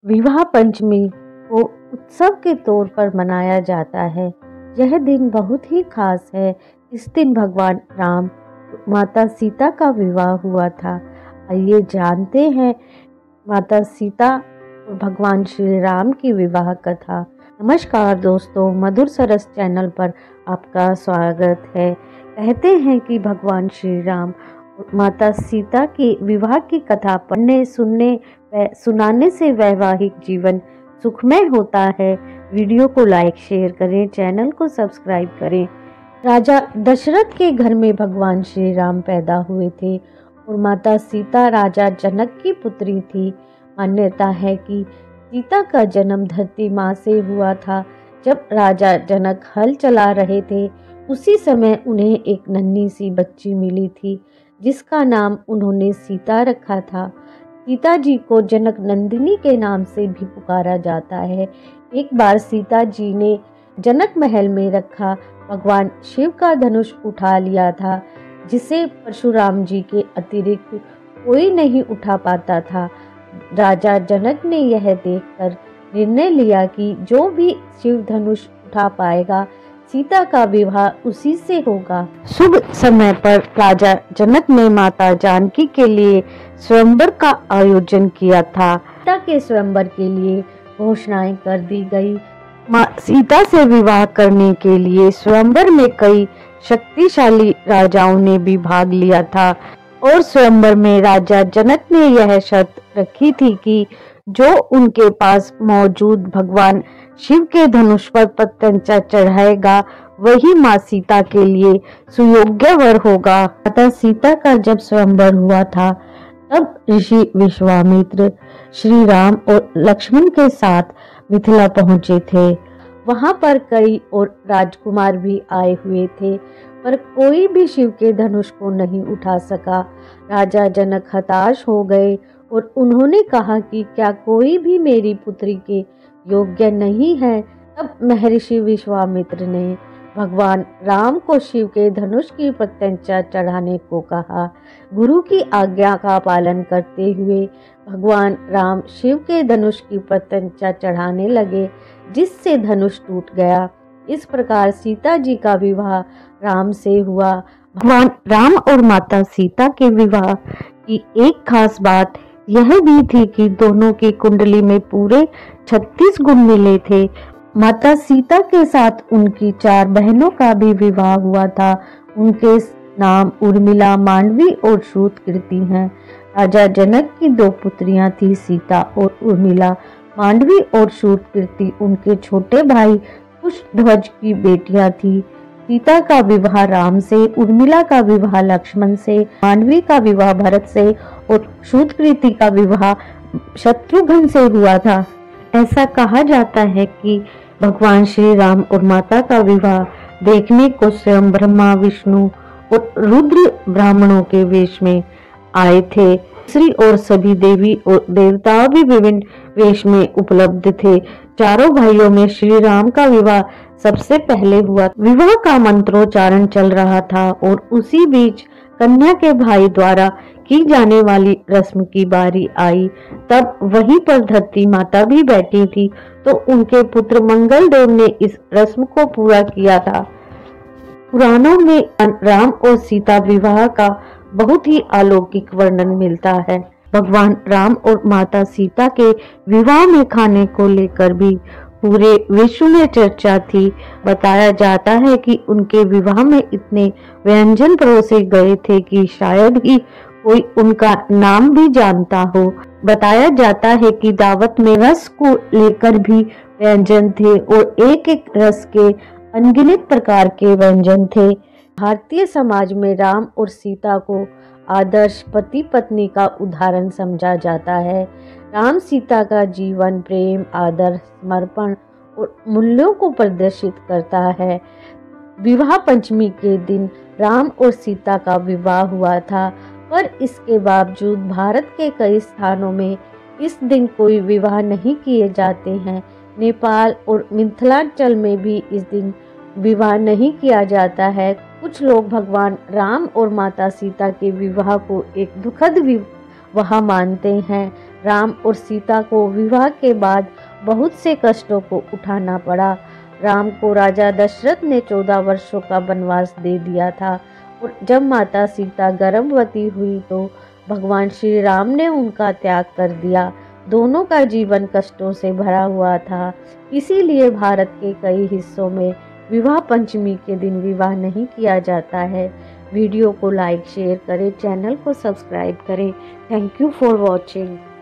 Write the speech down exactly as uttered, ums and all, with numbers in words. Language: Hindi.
विवाह पंचमी को उत्सव के तौर पर मनाया जाता है। यह दिन बहुत ही खास है। इस दिन भगवान राम माता सीता का विवाह हुआ था। आइए जानते हैं माता सीता और भगवान श्री राम की विवाह कथा। नमस्कार दोस्तों, मधुर सरस चैनल पर आपका स्वागत है। कहते हैं कि भगवान श्री राम माता सीता की विवाह की कथा पढ़ने, सुनने व सुनाने से वैवाहिक जीवन सुखमय होता है। वीडियो को लाइक शेयर करें, चैनल को सब्सक्राइब करें। राजा दशरथ के घर में भगवान श्री राम पैदा हुए थे और माता सीता राजा जनक की पुत्री थी। मान्यता है कि सीता का जन्म धरती माँ से हुआ था। जब राजा जनक हल चला रहे थे, उसी समय उन्हें एक नन्ही सी बच्ची मिली थी जिसका नाम उन्होंने सीता रखा था। सीता जी को जनक नंदिनी के नाम से भी पुकारा जाता है। एक बार सीता जी ने जनक महल में रखा भगवान शिव का धनुष उठा लिया था, जिसे परशुराम जी के अतिरिक्त कोई नहीं उठा पाता था। राजा जनक ने यह देखकर निर्णय लिया कि जो भी शिव धनुष उठा पाएगा, सीता का विवाह उसी से होगा। शुभ समय पर राजा जनक ने माता जानकी के लिए स्वयंवर का आयोजन किया था। सीता के स्वयंवर के लिए घोषणाएं कर दी गई। मां सीता से विवाह करने के लिए स्वयंवर में कई शक्तिशाली राजाओं ने भी भाग लिया था और स्वयंवर में राजा जनक ने यह शर्त रखी थी कि जो उनके पास मौजूद भगवान शिव के धनुष पर पतंचा चढ़ाएगा, वही माँ सीता के लिए सुयोग्य वर होगा। माता सीता का जब स्वयंवर हुआ था, तब ऋषि विश्वामित्र श्री राम और लक्ष्मण के साथ मिथिला पहुंचे थे। वहां पर कई और राजकुमार भी आए हुए थे, पर कोई भी शिव के धनुष को नहीं उठा सका। राजा जनक हताश हो गए और उन्होंने कहा कि क्या कोई भी मेरी पुत्री के योग्य नहीं है। तब महर्षि विश्वामित्र ने भगवान राम को शिव के धनुष की पतंचा चढ़ाने को कहा। गुरु की आज्ञा का पालन करते हुए भगवान राम शिव के धनुष की पतंचा चढ़ाने लगे, जिससे धनुष टूट गया। इस प्रकार सीता जी का विवाह राम से हुआ। भगवान राम और माता सीता के विवाह की एक खास बात यह भी थी कि दोनों की कुंडली में पूरे छत्तीस गुण मिले थे। माता सीता के साथ उनकी चार बहनों का भी विवाह हुआ था। उनके नाम उर्मिला, मांडवी और श्रुतकीर्ति हैं। राजा जनक की दो पुत्रियां थी, सीता और उर्मिला। मांडवी और श्रुतकीर्ति उनके छोटे भाई कुशध्वज की बेटियां थी। सीता का विवाह राम से, उर्मिला का विवाह लक्ष्मण से, मांडवी का विवाह भरत से और श्रुतकीर्ति का विवाह शत्रुघ्न से हुआ था। ऐसा कहा जाता है कि भगवान श्री राम और माता का विवाह देखने को स्वयं ब्रह्मा, विष्णु और रुद्र ब्राह्मणों के वेश में आए थे। श्री और सभी देवी और देवता भी विभिन्न वेश में उपलब्ध थे। चारों भाइयों में श्री राम का विवाह सबसे पहले हुआ। विवाह का मंत्रोच्चारण चल रहा था और उसी बीच कन्या के भाई द्वारा की जाने वाली रस्म की बारी आई। तब वहीं पर धरती माता भी बैठी थी, तो उनके पुत्र मंगल देव ने इस रस्म को पूरा किया था। पुराणों में राम और सीता विवाह का बहुत ही अलौकिक वर्णन मिलता है। भगवान राम और माता सीता के विवाह में खाने को लेकर भी पूरे विश्व में चर्चा थी। बताया जाता है कि उनके विवाह में इतने व्यंजन परोसे गए थे कि शायद ही कोई उनका नाम भी जानता हो। बताया जाता है कि दावत में रस को लेकर भी व्यंजन थे और एक एक रस के अनगिनत प्रकार के व्यंजन थे। भारतीय समाज में राम और सीता को आदर्श पति पत्नी का उदाहरण समझा जाता है। राम सीता का जीवन प्रेम, आदर, समर्पण और मूल्यों को प्रदर्शित करता है। विवाह पंचमी के दिन राम और सीता का विवाह हुआ था, पर इसके बावजूद भारत के कई स्थानों में इस दिन कोई विवाह नहीं किए जाते हैं। नेपाल और मिथिलांचल में भी इस दिन विवाह नहीं किया जाता है। कुछ लोग भगवान राम और माता सीता के विवाह को एक दुखद वह मानते हैं राम और सीता को विवाह के बाद बहुत से कष्टों को उठाना पड़ा। राम को राजा दशरथ ने चौदह वर्षों का वनवास दे दिया था और जब माता सीता गर्भवती हुई तो भगवान श्री राम ने उनका त्याग कर दिया। दोनों का जीवन कष्टों से भरा हुआ था, इसीलिए भारत के कई हिस्सों में विवाह पंचमी के दिन विवाह नहीं किया जाता है। वीडियो को लाइक शेयर करें, चैनल को सब्सक्राइब करें। Thank you for watching.